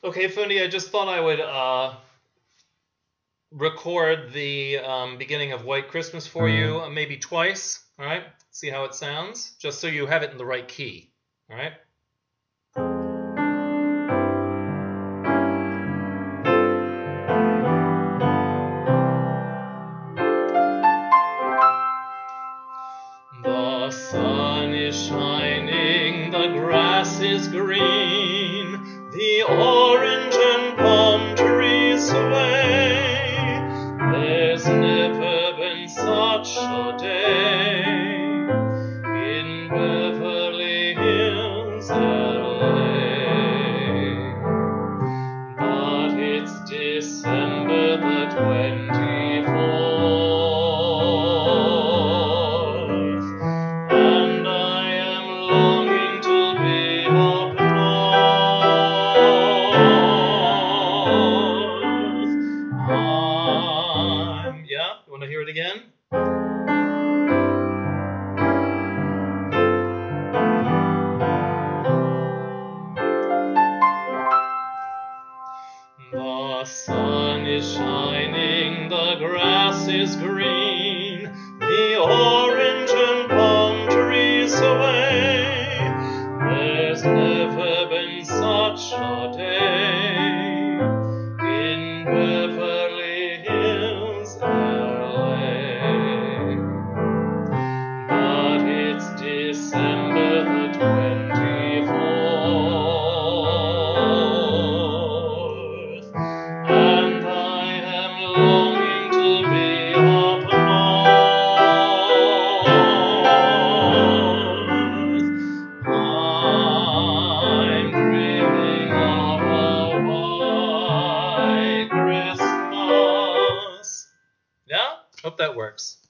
Okay, Fundi, I just thought I would record the beginning of White Christmas for you, maybe twice, all right? See how it sounds, just so you have it in the right key, all right? The sun is shining, the grass is green, the orange and palm trees sway. There's never been such a day in Beverly Hills, LA. But it's December the 24th, and I am longing to be up north. Yeah, you want to hear it again? The sun is shining, the grass is green, the orange and palm trees sway. There's never been such a day in Beverly Hills, LA. But it's December the 24th, and I am longing to be up north. I'm dreaming of a white Christmas. Yeah? Hope that works.